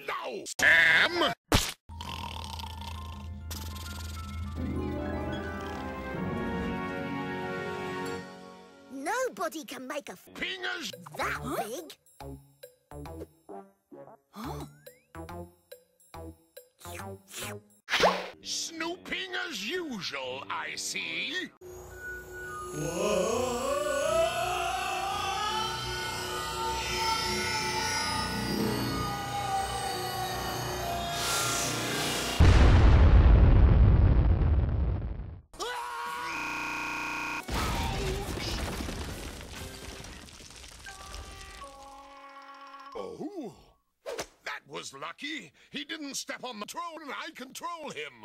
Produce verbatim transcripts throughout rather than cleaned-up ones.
No! Sam! Nobody can make a Pingers that huh? big. Huh? Snooping as usual, I see. Oh, that was lucky. He didn't step on the throne and I control him.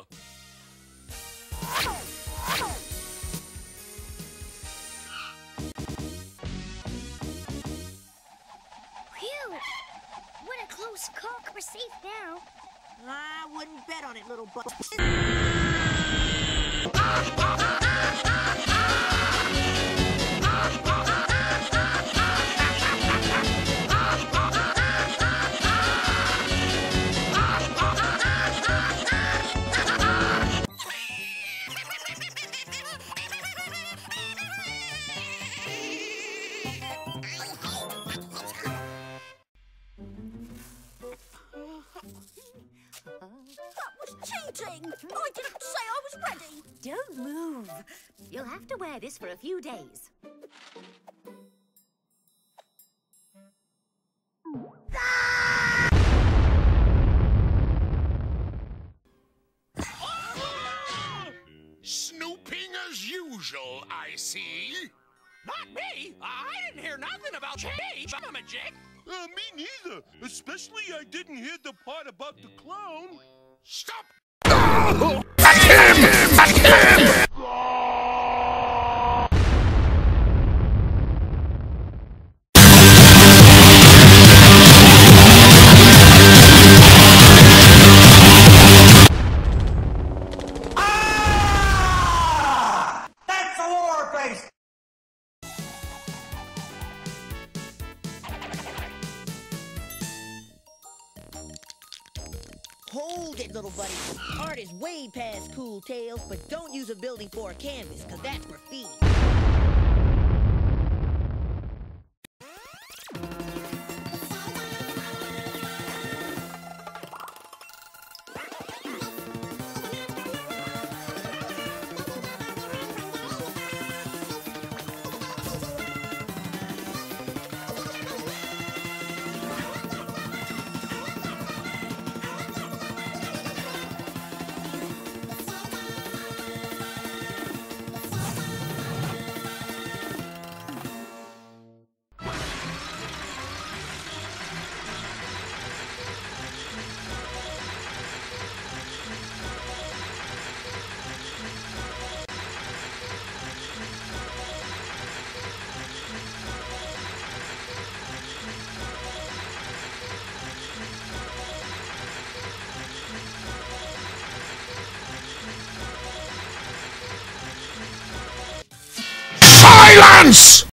Phew! What a close call. We're safe now. I wouldn't bet on it, little bu- That was cheating! I didn't say I was ready! Don't move. You'll have to wear this for a few days. Snooping as usual, I see. Not me! I didn't hear nothing about change, Mama-Jig! Uh, me neither. Especially I didn't hear the part about the clown. Stop! At him! At him! Hold it, little buddy. Art is way past cool tales, but don't use a building for a canvas, because that's graffiti. Silence!